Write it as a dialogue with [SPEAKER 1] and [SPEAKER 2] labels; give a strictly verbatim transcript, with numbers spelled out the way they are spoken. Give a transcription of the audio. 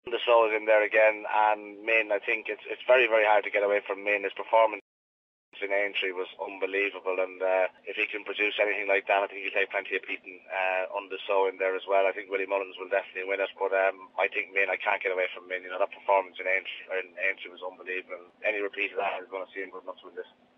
[SPEAKER 1] The soul is in there again, and Min, I think it's it's very, very hard to get away from Min. His performance in Aintree was unbelievable, and uh, if he can produce anything like that, I think he'll take plenty of beating uh, on the soul in there as well. I think Willie Mullins will definitely win it, but um, I think Min, I can't get away from Min. You know, that performance in Aintree, in Aintree was unbelievable. Any repeat of that is going to see him good enough to win this.